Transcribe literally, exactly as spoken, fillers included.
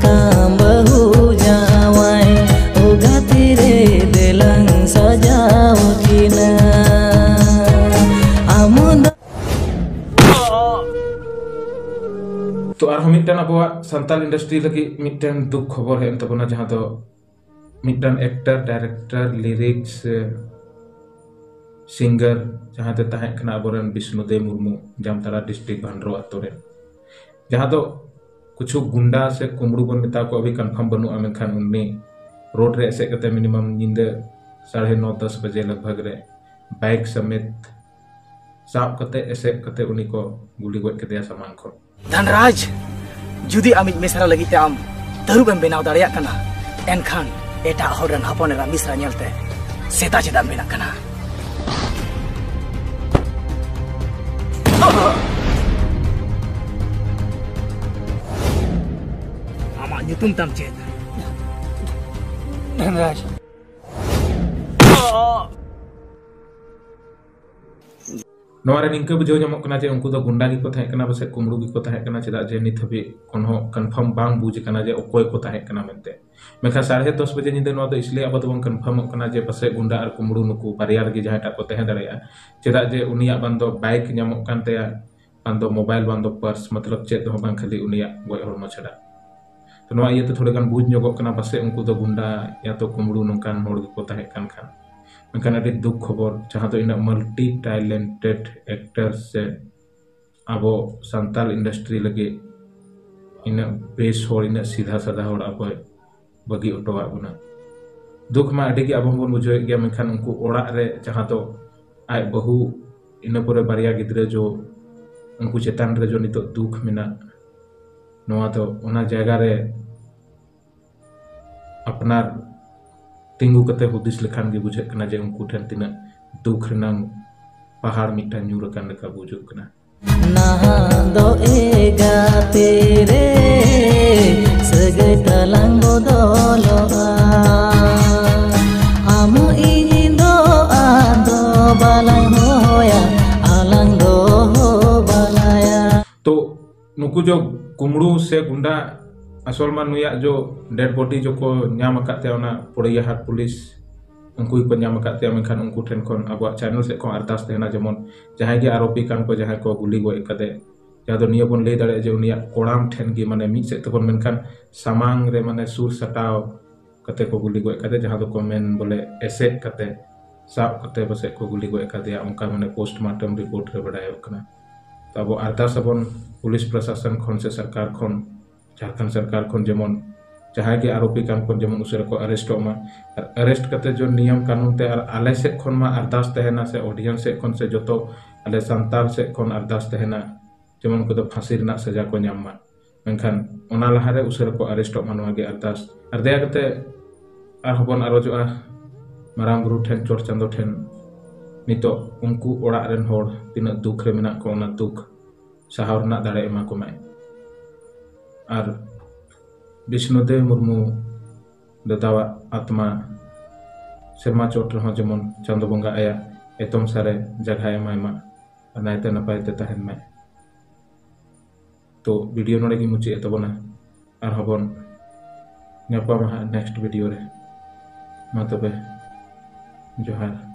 kam bahu jawai o gatire delang sajau kina amun तो आर मिट्टन अब सानताल इंडस्ट्री लगी मिट्टन दुख खबर है तबना जहां तो मिट्टन एक्टर डायरेक्टर लिरिक्स सिंगर जहां ते तहां कना अबरन विष्णुदेव मुर्मू जामताड़ा डिस्ट्रिक्ट भांड्रो आतोरे जहां तो कुछ गुंडा से कुमड़ू बन मेता को अभी कंफर्म बनुआ मेखान उन्नी रोड रे एसे कते मिनिमम निंदे साढ़े नौ दस बजे लगभग रे बाइक समेत साब कते एसे कते उनी को गुली गoj कते सामान को धनराज जुदी आमिज मेसरा लगी ते आम तरुब एम बेनाव दाड़िया कना एनखान एटा हरन हपन रा मिसरा नेलते सेता चेदा मेना कना आमा nyutum tam चेद धनराज नवारे निंका बुझाव नामक कना जे उनको तो गुंडा की को थाहे कना बसे कुमड़ू की को थाहे कना चेदा जे नित हबी कोनो कंफर्म बांग बुझ कना जे ओकोय को थाहे कना मेनते मेखा साढ़े दस बजे निंदे नो तो इसलिए अब तो कंफर्म कना जे बसे गुंडा और कुमड़ू नुकु बारिया रगी जहाटा को तहे दड़या चेदा जे उनिया बंदो बाइक नामक कानते बंदो मोबाइल बंदो पर्स मतलब चेद हो बांग खाली उनिया गoj हरमो छड़ा तो नवा ये तो थोड़े गान बुझ ᱧᱚᱜᱚᱜ कना बसे उनको तो गुंडा या तो कुमड़ू नोंकान होड़ को थाहे कान खान मेखान अभी दुख खबर जहां तो इन मल्टी टैलेंटेड एक्टर से अब सानताल इंडस्ट्री लगे इन बेस होड़ इन सीधा साधा होड़ अब बगी उटवा बना दुख मा अड़ी अब बन बुझे गया मेखान उनको ओड़ा रे जहां तो आय बहु इन परे बारिया गिद्रे जो उनको चेतान रे जो नितो दुख मेना नोआ तो ओना जगह रे अपना तिंगू कते हुदिस लेखान गे बुझे कना जे उनको ठन तिना दुख रनांग पहाड़ मिटा न्यूर कान का बुझु कना ना दो एगा तेरे सगे तलांगो दोलोआ आमो इनिंदो आदो बालांग होया आलांग दो बालाया तो नुकु जो कुमड़ू से गुंडा असल मा नुया जो डेड बॉडी जो को नाम अकाते ओना पोड़िया हाट पुलिस उनको को नाम अकाते मेखान उनको ठेन खन अब चैनल से को अरदास देना जेमन जहां गे आरोपी कान को जहां को गुली गoj कदे जहां दो निया बन ले दाड़े जे उनिया कोड़ाम ठेन गे माने मिट से तबन मेखान सामांग रे माने सुर सटाव कते को गुली गoj कदे जहां दो को मेन बोले एसे कते साब कते बसे को गुली गoj कदे उनका माने पोस्टमार्टम रिपोर्ट रे बडाय कना तो अब अरदास अपन पुलिस प्रशासन खन से सरकार खन झारखंड सरकार खन जेमन जहां के आरोपी कान खन जेमन उसरे को अरेस्ट मा अरेस्ट करते जो नियम कानून ते आले से खन मा अरदास तहना से ऑडियंस से खन से जो आले संताल से खन अरदास तहना जेमन को तो फांसी रना सजा को नाम मा मेनखान ओना लहारे उसरे को अरेस्ट मा नवा गे अरदास अरदया करते आर हबन आरोजोआ मारांग गुरु ठेन चोर चांदो ठेन नितो उनको ओड़ा रेन होड़ तिना दुख रे मेना को ओना दुख साहाव रना दाड़े एमा को माय और विष्णुदेव मुर्मू दादावा आत्मा सेमा चोट रहा जेमन चांदो बंगा आया एतम सारे जगह एमा नायते नपायते तहन में तो वीडियो नोड़े की मुचे तबना और हबन नेक्स्ट वीडियो रे मा तबे जोहार।